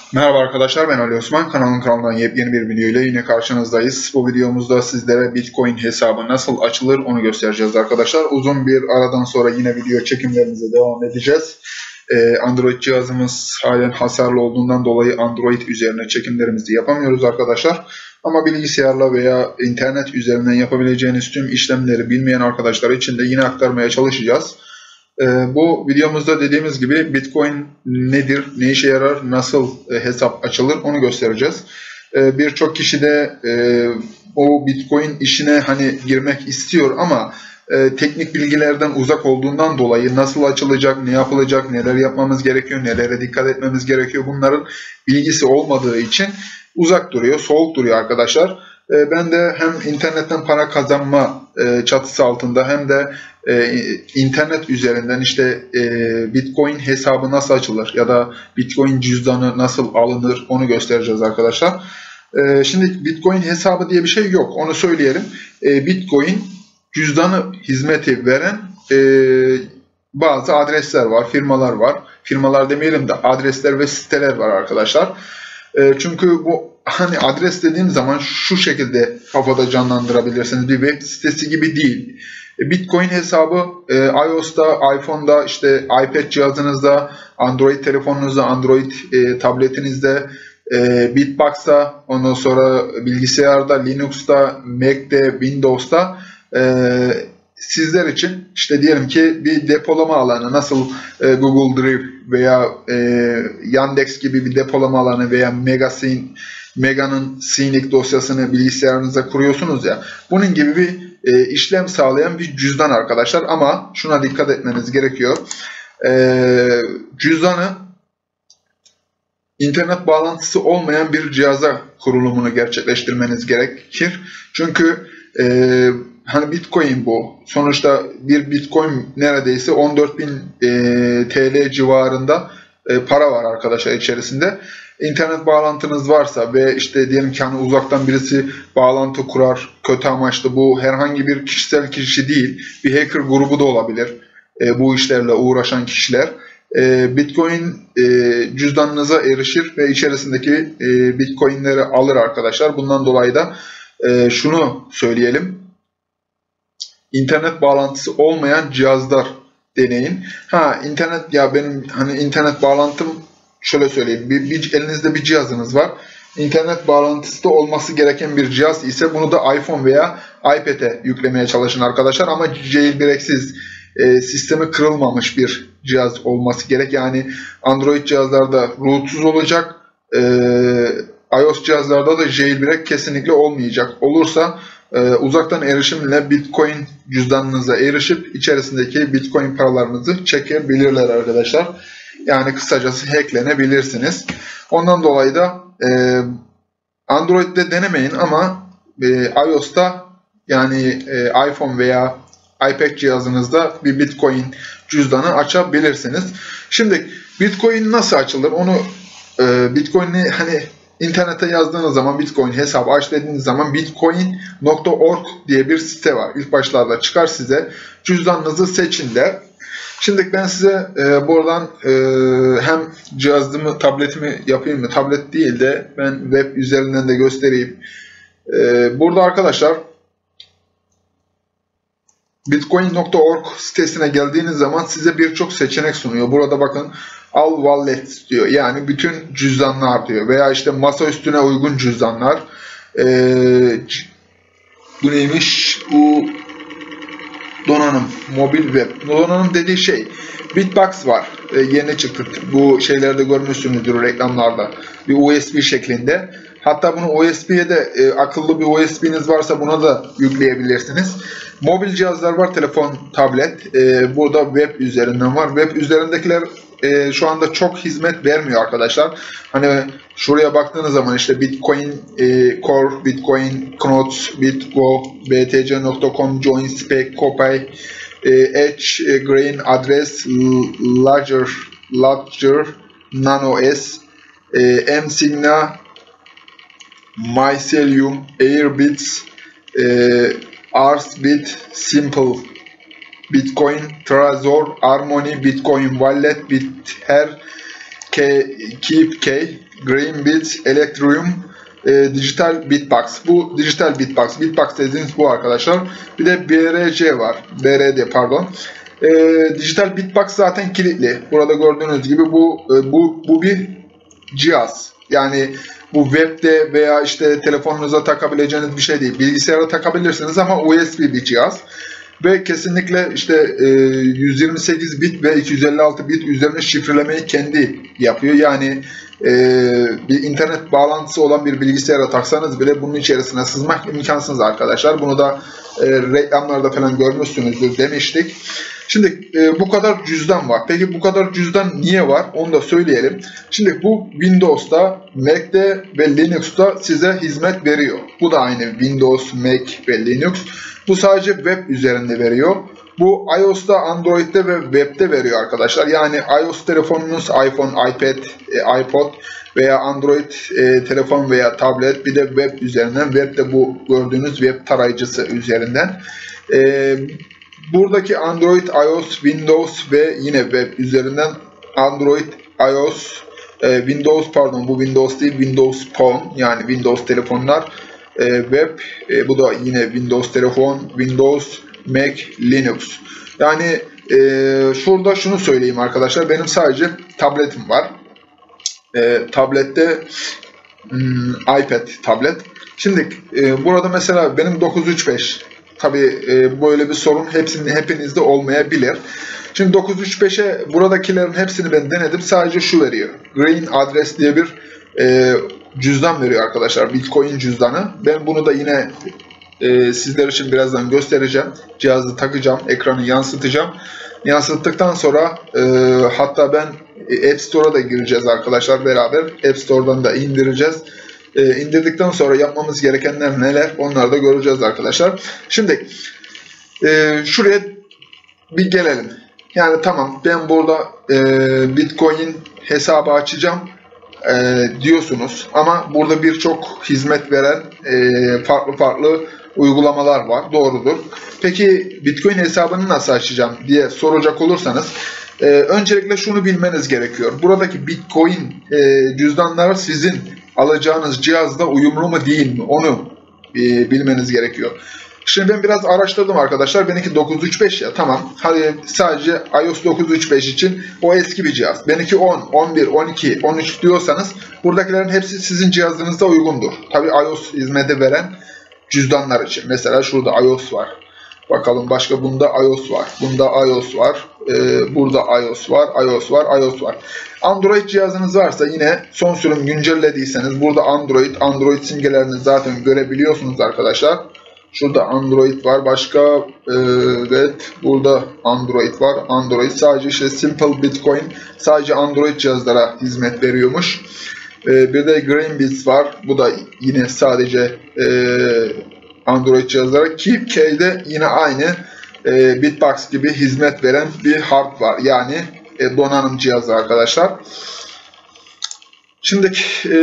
Merhaba arkadaşlar, ben Ali Osman. Kanalından yepyeni bir video ile yine karşınızdayız. Bu videomuzda sizlere Bitcoin hesabı nasıl açılır onu göstereceğiz arkadaşlar. Uzun bir aradan sonra yine video çekimlerimize devam edeceğiz. Android cihazımız halen hasarlı olduğundan dolayı Android üzerine çekimlerimizi yapamıyoruz arkadaşlar. Ama bilgisayarla veya internet üzerinden yapabileceğiniz tüm işlemleri bilmeyen arkadaşlar için de yine aktarmaya çalışacağız. Bu videomuzda dediğimiz gibi Bitcoin nedir, ne işe yarar, nasıl hesap açılır onu göstereceğiz. Birçok kişi de o Bitcoin işine girmek istiyor ama teknik bilgilerden uzak olduğundan dolayı nasıl açılacak, ne yapılacak, neler yapmamız gerekiyor, nelere dikkat etmemiz gerekiyor bunların bilgisi olmadığı için uzak duruyor, soğuk duruyor arkadaşlar. Ben de hem internetten para kazanma çatısı altında hem de internet üzerinden Bitcoin hesabı nasıl açılır ya da Bitcoin cüzdanı nasıl alınır onu göstereceğiz arkadaşlar. Şimdi Bitcoin hesabı diye bir şey yok, onu söyleyelim. Bitcoin cüzdanı hizmeti veren bazı adresler var, firmalar var. Firmalar demeyelim de adresler ve siteler var arkadaşlar. Çünkü bu adres dediğim zaman şu şekilde kafada canlandırabilirsiniz. Bir web sitesi gibi değil. Bitcoin hesabı iOS'ta, iPhone'da, iPad cihazınızda, Android telefonunuzda, Android tabletinizde, Bitbox'ta, ondan sonra bilgisayarda, Linux'ta, Mac'te, Windows'ta sizler için diyelim ki bir depolama alanı nasıl Google Drive veya Yandex gibi bir depolama alanı veya Mega'nın Scenic dosyasını bilgisayarınıza kuruyorsunuz ya, bunun gibi bir işlem sağlayan bir cüzdan arkadaşlar. Ama şuna dikkat etmeniz gerekiyor. Cüzdanı internet bağlantısı olmayan bir cihaza kurulumunu gerçekleştirmeniz gerekir. Çünkü Bitcoin bu. Sonuçta bir Bitcoin neredeyse 14.000 TL civarında para var arkadaşlar içerisinde. İnternet bağlantınız varsa ve diyelim ki uzaktan birisi bağlantı kurar, kötü amaçlı, bu herhangi bir kişisel kişi değil, bir hacker grubu da olabilir bu işlerle uğraşan kişiler. Bitcoin cüzdanınıza erişir ve içerisindeki Bitcoin'leri alır arkadaşlar. Bundan dolayı da şunu söyleyelim. İnternet bağlantısı olmayan cihazlar deneyin. Benim internet bağlantım, şöyle söyleyeyim. Elinizde bir cihazınız var. İnternet bağlantısı da olması gereken bir cihaz ise bunu da iPhone veya iPad'e yüklemeye çalışın arkadaşlar. Ama jailbreaksiz, sistemi kırılmamış bir cihaz olması gerek. Yani Android cihazlarda rootsuz olacak. iOS cihazlarda da jailbreak kesinlikle olmayacak. Olursa uzaktan erişimle Bitcoin cüzdanınıza erişip içerisindeki Bitcoin paralarınızı çekebilirler arkadaşlar. Yani kısacası hacklenebilirsiniz. Ondan dolayı da Android'de denemeyin ama iOS'ta iPhone veya iPad cihazınızda bir Bitcoin cüzdanı açabilirsiniz. Şimdi Bitcoin nasıl açılır? Onu Bitcoin'i İnternete yazdığınız zaman Bitcoin hesabı aç dediğiniz zaman bitcoin.org diye bir site var. İlk başlarda çıkar size. Cüzdanınızı seçin der. Şimdi ben size buradan hem cihazımı, tabletimi yapayım mı? Tablet değil de ben web üzerinden de göstereyim. Burada arkadaşlar bitcoin.org sitesine geldiğiniz zaman size birçok seçenek sunuyor. Burada bakın all wallet diyor. Yani bütün cüzdanlar diyor. Veya masa üstüne uygun cüzdanlar. Bu neymiş? Bu donanım. Mobil web. Donanım dediği şey. Bitbox var. Yeni çıktı. Bu şeylerde görmüşsünüzdür reklamlarda. Bir USB şeklinde. Hatta bunu USB'ye de akıllı bir USB'niz varsa buna da yükleyebilirsiniz. Mobil cihazlar var. Telefon, tablet. Burada web üzerinden var. Web üzerindekiler şu anda çok hizmet vermiyor arkadaşlar. Şuraya baktığınız zaman Bitcoin Core, Bitcoin Knots, BitGo, btc.com, JoinSpec, Copy, Edge, Grain, Address, Ledger, NanoS, mSigna, Mycelium, Airbits, Arsbit, Simple, Bitcoin, Trezor, Harmony, Bitcoin Wallet, Bither, KeepKey, Greenbit, Electrium, Digital Bitbox. Bu Digital Bitbox. Bitbox dediğimiz bu arkadaşlar. Bir de BRC var. BRD pardon. Digital Bitbox zaten kilitli. Burada gördüğünüz gibi bu bir cihaz. Yani bu webde veya işte telefonunuza takabileceğiniz bir şey değil. Bilgisayara takabilirsiniz ama USB bir cihaz. Ve kesinlikle işte 128 bit ve 256 bit üzerine şifrelemeyi kendi yapıyor. Yani bir internet bağlantısı olan bir bilgisayara taksanız bile bunun içerisine sızmak imkansız arkadaşlar. Bunu da reklamlarda falan görmüşsünüzdür demiştik. Şimdi bu kadar cüzdan var. Peki bu kadar cüzdan niye var? Onu da söyleyelim. Şimdi bu Windows'ta, Mac'te ve Linux'ta size hizmet veriyor. Bu da aynı Windows, Mac ve Linux. Bu sadece web üzerinde veriyor. Bu iOS'ta, Android'de ve web'de veriyor arkadaşlar. Yani iOS telefonunuz iPhone, iPad, iPod veya Android telefon veya tablet, bir de web üzerinden. Web'de bu gördüğünüz web tarayıcısı üzerinden. Buradaki Android, iOS, Windows ve yine web üzerinden Android, iOS, Windows pardon bu Windows değil, Windows Phone yani Windows telefonlar, web, bu da yine Windows telefon, Windows, Mac, Linux. Yani şurada şunu söyleyeyim arkadaşlar, benim sadece tabletim var. Tablette iPad tablet. Şimdi burada mesela benim 935. Tabii böyle bir sorun hepinizde olmayabilir. Şimdi 935'e buradakilerin hepsini ben denedim. Sadece şu veriyor. Green Address diye bir cüzdan veriyor arkadaşlar. Bitcoin cüzdanı. Ben bunu da yine sizler için birazdan göstereceğim. Cihazı takacağım. Ekranı yansıtacağım. Yansıttıktan sonra hatta ben App Store'a da gireceğiz arkadaşlar beraber. App Store'dan da indireceğiz. İndirdikten sonra yapmamız gerekenler neler, onları da göreceğiz arkadaşlar. Şimdi şuraya bir gelelim. Yani tamam, ben burada Bitcoin hesabı açacağım diyorsunuz ama burada birçok hizmet veren farklı uygulamalar var. Doğrudur. Peki Bitcoin hesabını nasıl açacağım diye soracak olursanız öncelikle şunu bilmeniz gerekiyor. Buradaki Bitcoin cüzdanları sizin alacağınız cihazda uyumlu mu değil mi? Onu bilmeniz gerekiyor. Şimdi ben biraz araştırdım arkadaşlar. Benimki 935 ya, tamam. Hadi sadece iOS 935 için o eski bir cihaz. Benimki 10, 11, 12, 13 diyorsanız buradakilerin hepsi sizin cihazınızda uygundur. Tabii iOS hizmeti veren cüzdanlar için. Mesela şurada iOS var. Bakalım başka, bunda iOS var. Bunda iOS var. Burada iOS var. iOS var. iOS var. Android cihazınız varsa yine son sürüm güncellediyseniz burada Android simgelerini zaten görebiliyorsunuz arkadaşlar. Şurada Android var. Başka evet, burada Android var. Android sadece işte Simple Bitcoin sadece Android cihazlara hizmet veriyormuş. Bir de Greenbit var. Bu da yine sadece Android cihazlara, Keepk'de yine aynı Bitbox gibi hizmet veren bir hard var. Yani donanım cihazı arkadaşlar. Şimdi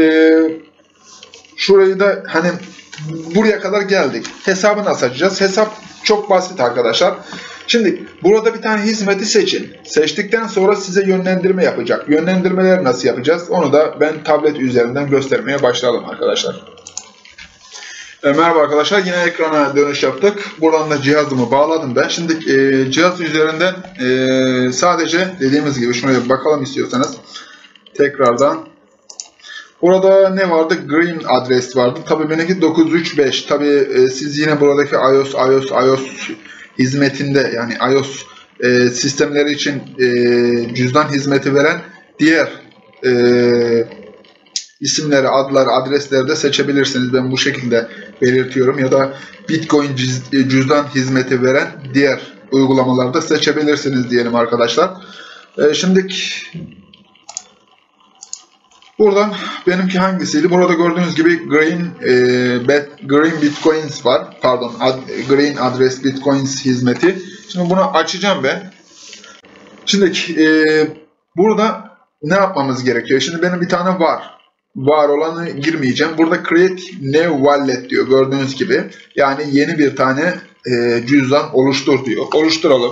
şurayı da hani buraya kadar geldik. Hesabı nasıl açacağız? Hesap çok basit arkadaşlar. Şimdi burada bir tane hizmeti seçin. Seçtikten sonra size yönlendirme yapacak. Yönlendirmeleri nasıl yapacağız? Onu da ben tablet üzerinden göstermeye başlayalım arkadaşlar. Merhaba arkadaşlar, yine ekrana dönüş yaptık. Buradan da cihazımı bağladım ben. Şimdi cihaz üzerinden sadece dediğimiz gibi şuna bir bakalım istiyorsanız. Tekrardan. Burada ne vardı? Green adres vardı. Tabii benimki 935. Tabii siz yine buradaki iOS hizmetinde, yani iOS sistemleri için cüzdan hizmeti veren diğer isimleri, adları, adresleri de seçebilirsiniz. Ben bu şekilde belirtiyorum. Ya da Bitcoin cüzdan hizmeti veren diğer uygulamalarda seçebilirsiniz diyelim arkadaşlar. Şimdi buradan benimki hangisiydi? Burada gördüğünüz gibi Green Bitcoins var. Pardon, Green Address Bitcoins hizmeti. Şimdi bunu açacağım ben. Şimdi burada ne yapmamız gerekiyor? Şimdi benim bir tane var olanı girmeyeceğim. Burada Create New Wallet diyor. Gördüğünüz gibi. Yani yeni bir tane cüzdan oluştur diyor. Oluşturalım.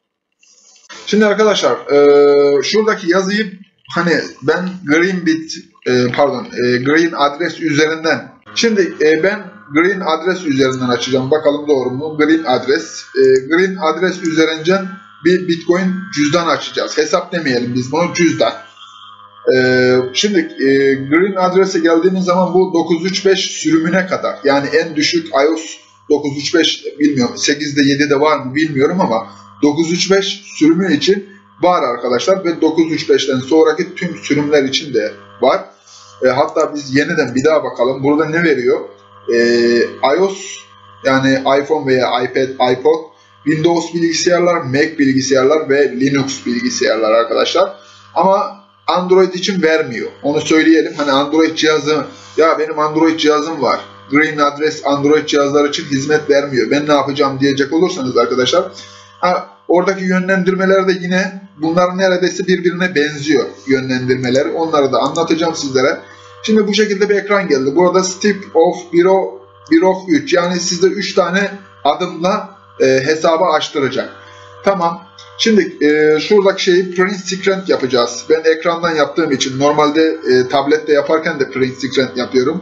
Şimdi arkadaşlar şuradaki yazıyı, hani ben Greenbit green adres üzerinden. Şimdi ben green adres üzerinden açacağım. Bakalım doğru mu? Green adres. Green adres üzerinden bir Bitcoin cüzdan açacağız. Hesap demeyelim biz bunu, cüzdan. Şimdi green adrese geldiğimiz zaman bu 935 sürümüne kadar, yani en düşük iOS 935, bilmiyorum 8'de 7'de var mı bilmiyorum ama 935 sürümü için var arkadaşlar ve 935'ten sonraki tüm sürümler için de var. Hatta biz yeniden bir daha bakalım. Burada ne veriyor? iOS, yani iPhone veya iPad, iPod, Windows bilgisayarlar, Mac bilgisayarlar ve Linux bilgisayarlar arkadaşlar. Ama Android için vermiyor. Onu söyleyelim. Hani Android cihazı, ya benim Android cihazım var, Green Adres Android cihazlar için hizmet vermiyor, ben ne yapacağım diyecek olursanız arkadaşlar, oradaki yönlendirmeler de yine bunların neredeyse birbirine benziyor yönlendirmeler. Onları da anlatacağım sizlere. Şimdi bu şekilde bir ekran geldi. Burada Step of 1 of 3, yani sizde 3 tane adımla hesabı açtıracak. Tamam. Şimdi şuradaki şeyi print screen yapacağız. Ben ekrandan yaptığım için, normalde tablette yaparken de print screen yapıyorum.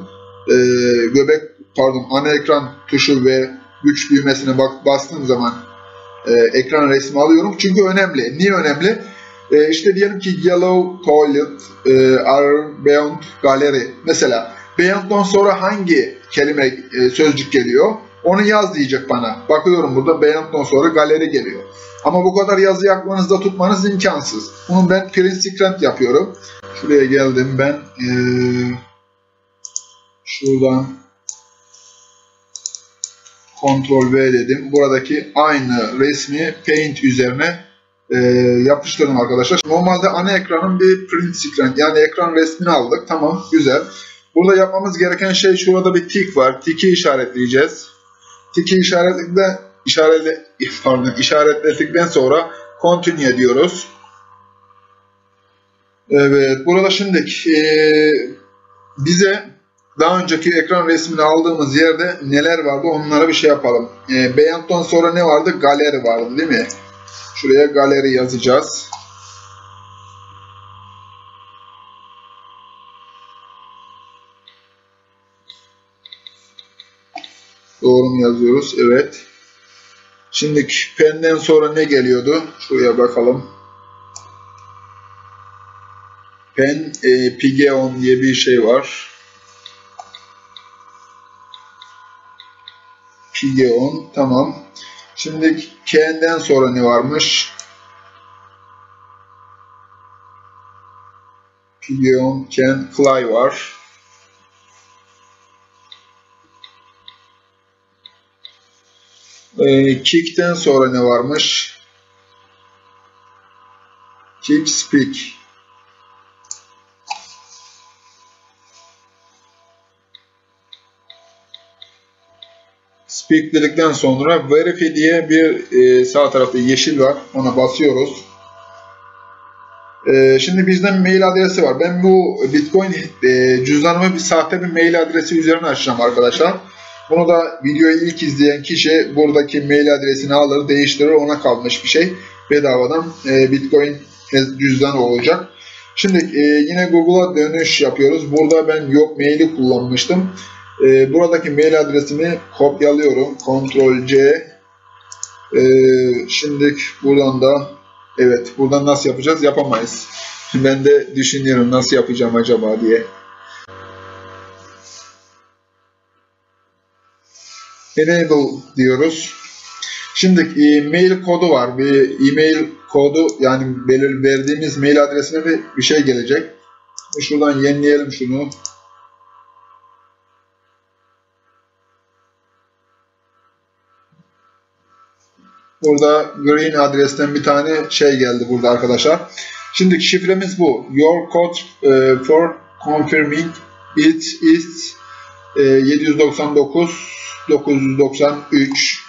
Ana ekran tuşu ve güç düğmesine bastığım zaman ekran resmi alıyorum. Çünkü önemli. Niye önemli? İşte diyelim ki yellow toilet are beyond gallery. Mesela beyond'dan sonra hangi kelime, sözcük geliyor? Onu yaz diyecek bana. Bakıyorum burada beyond'dan sonra galeri geliyor. Ama bu kadar yazıyı aklınızda tutmanız imkansız. Bunu ben print screen yapıyorum. Şuraya geldim ben. Şuradan Ctrl V dedim. Buradaki aynı resmi Paint üzerine yapıştırdım arkadaşlar. Normalde ana ekranın bir print screen, yani ekran resmini aldık. Tamam, güzel. Burada yapmamız gereken şey, şurada bir tik var. Tiki işaretleyeceğiz. Tiki işaretledikten sonra Continue diyoruz. Evet, burada şimdi bize daha önceki ekran resmini aldığımız yerde neler vardı, onlara bir şey yapalım. Beyond'dan sonra ne vardı? Galeri vardı değil mi? Şuraya galeri yazacağız. Doğru mu yazıyoruz? Evet. Şimdi pen'den sonra ne geliyordu? Şuraya bakalım. Pen, Pigeon diye bir şey var. Pigeon, tamam. Şimdi Can'den sonra ne varmış? Pigeon, Can, Fly var. Kick'ten sonra ne varmış? Kick, Speak. Speak dedikten sonra Verify diye bir sağ tarafta yeşil var. Ona basıyoruz. Şimdi bizden mail adresi var. Ben bu Bitcoin cüzdanımı bir sahte bir mail adresi üzerine açacağım arkadaşlar. Bunu da videoyu ilk izleyen kişi buradaki mail adresini alır, değiştirir, ona kalmış bir şey. Bedavadan Bitcoin cüzdanı olacak. Şimdi yine Google'a dönüş yapıyoruz. Burada ben yok maili kullanmıştım. Buradaki mail adresimi kopyalıyorum. Ctrl+C. Şimdi buradan da, evet, buradan nasıl yapacağız? Yapamayız. Ben de düşünüyorum nasıl yapacağım acaba diye. Enable diyoruz. Şimdi mail kodu var. Bir e-mail kodu, yani verdiğimiz mail adresine bir şey gelecek. Şuradan yenileyelim şunu. Burada green adresten bir tane şey geldi burada arkadaşlar. Şimdi şifremiz bu. Your code for confirming it is 799 993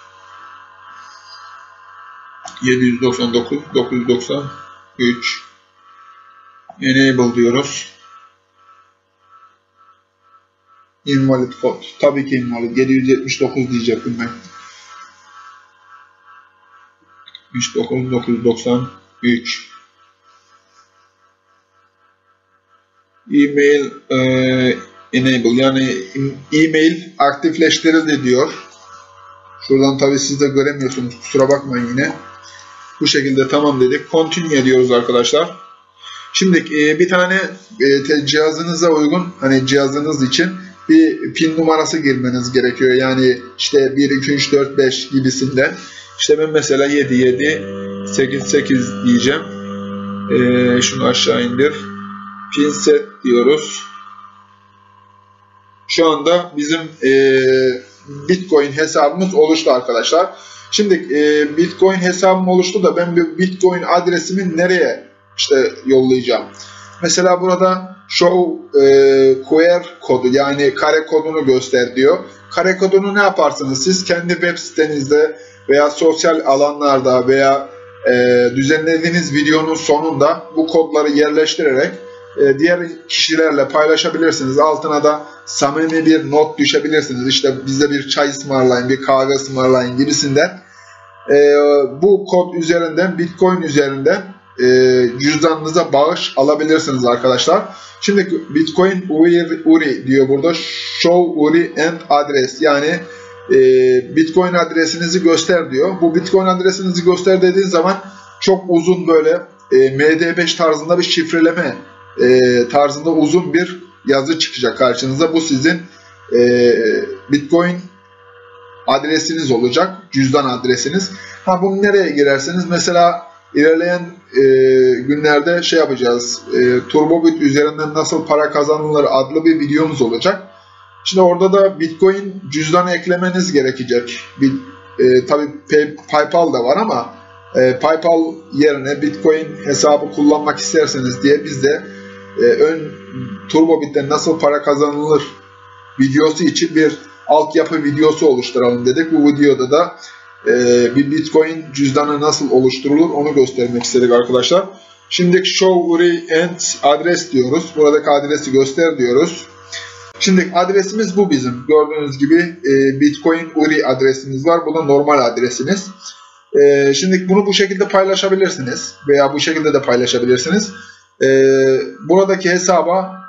799 993 enable diyoruz. Invalid kod. Tabii ki invalid. 779 diyecektim ben. 993 email enable, yani e-mail aktifleştirildi diyor. Şuradan tabi siz de göremiyorsunuz, kusura bakmayın yine. Bu şekilde tamam dedik. Continue diyoruz arkadaşlar. Şimdi bir tane cihazınıza uygun, hani cihazınız için bir pin numarası girmeniz gerekiyor. Yani işte 1, 2, 3, 4, 5 gibisinden. İşte ben mesela 7, 7, 8, 8 diyeceğim. Şunu aşağı indir. Pin set diyoruz. Şu anda bizim Bitcoin hesabımız oluştu arkadaşlar. Şimdi Bitcoin hesabım oluştu da ben bir Bitcoin adresimi nereye yollayacağım? Mesela burada show QR kodu, yani kare kodunu göster diyor. Kare kodunu ne yaparsınız? Siz kendi web sitenizde veya sosyal alanlarda veya düzenlediğiniz videonun sonunda bu kodları yerleştirerek diğer kişilerle paylaşabilirsiniz. Altına da samimi bir not düşebilirsiniz. İşte bize bir çay ısmarlayın, bir kahve ısmarlayın gibisinden. Bu kod üzerinden, Bitcoin üzerinden cüzdanınıza bağış alabilirsiniz arkadaşlar. Şimdi Bitcoin URI diyor burada. Show URI and address, yani Bitcoin adresinizi göster diyor. Bu Bitcoin adresinizi göster dediğin zaman çok uzun böyle MD5 tarzında bir şifreleme tarzında uzun bir yazı çıkacak karşınıza. Bu sizin Bitcoin adresiniz olacak. Cüzdan adresiniz. Bunu nereye girerseniz, mesela ilerleyen günlerde yapacağız. Turbobit üzerinden nasıl para kazanılır adlı bir videomuz olacak. Şimdi orada da Bitcoin cüzdanı eklemeniz gerekecek. Tabii PayPal da var ama PayPal yerine Bitcoin hesabı kullanmak isterseniz diye biz de ön Turbobit'ten nasıl para kazanılır videosu için bir altyapı videosu oluşturalım dedik. Bu videoda da bir Bitcoin cüzdanı nasıl oluşturulur onu göstermek istedik arkadaşlar. Şimdi show URI and address diyoruz. Buradaki adresi göster diyoruz. Şimdi adresimiz bu bizim. Gördüğünüz gibi Bitcoin URI adresimiz var. Bu da normal adresiniz. Şimdi bunu bu şekilde paylaşabilirsiniz. Veya bu şekilde de paylaşabilirsiniz. Buradaki hesaba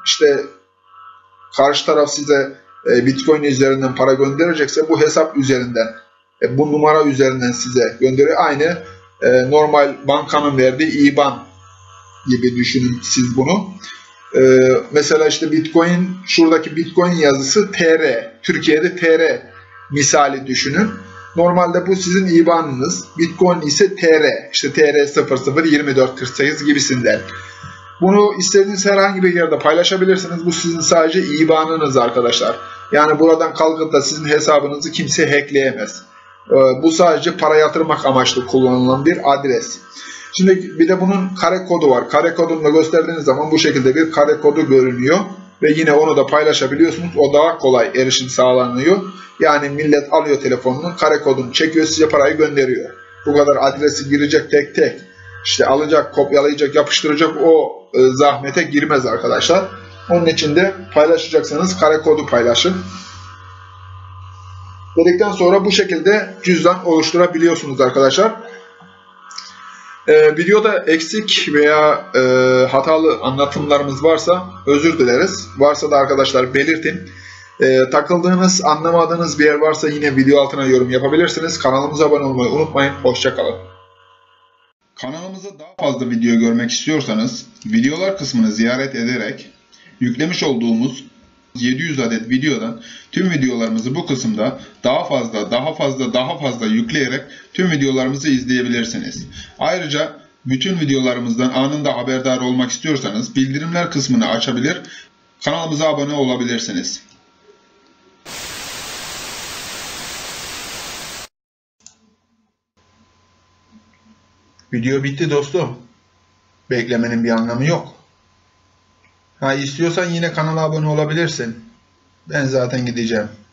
karşı taraf size Bitcoin üzerinden para gönderecekse bu hesap üzerinden, bu numara üzerinden size gönderiyor. Aynı normal bankanın verdiği IBAN gibi düşünün siz bunu. Mesela Bitcoin, şuradaki Bitcoin yazısı TR, Türkiye'de TR misali düşünün. Normalde bu sizin IBAN'ınız, Bitcoin ise TR, TR 002448 gibisinden. Bunu istediğiniz herhangi bir yerde paylaşabilirsiniz. Bu sizin sadece IBAN'ınız arkadaşlar. Yani buradan kalkıp da sizin hesabınızı kimse hackleyemez. Bu sadece para yatırmak amaçlı kullanılan bir adres. Şimdi bir de bunun kare kodu var. Kare kodunu da gösterdiğiniz zaman bu şekilde bir kare kodu görünüyor. Ve yine onu da paylaşabiliyorsunuz. O daha kolay erişim sağlanıyor. Yani millet alıyor telefonunu, kare kodunu çekiyor, size parayı gönderiyor. Bu kadar adresi girecek tek tek. Alacak, kopyalayacak, yapıştıracak, o zahmete girmez arkadaşlar. Onun için de paylaşacaksanız kare kodu paylaşın. Dedikten sonra bu şekilde cüzdan oluşturabiliyorsunuz arkadaşlar. Videoda eksik veya hatalı anlatımlarımız varsa özür dileriz. Varsa da arkadaşlar belirtin. Takıldığınız, anlamadığınız bir yer varsa yine video altına yorum yapabilirsiniz. Kanalımıza abone olmayı unutmayın. Hoşça kalın. Kanalımızda daha fazla video görmek istiyorsanız videolar kısmını ziyaret ederek yüklemiş olduğumuz 700 adet videodan tüm videolarımızı bu kısımda daha fazla yükleyerek tüm videolarımızı izleyebilirsiniz. Ayrıca bütün videolarımızdan anında haberdar olmak istiyorsanız bildirimler kısmını açabilir, kanalımıza abone olabilirsiniz. Video bitti dostum. Beklemenin bir anlamı yok. İstiyorsan yine kanala abone olabilirsin. Ben zaten gideceğim.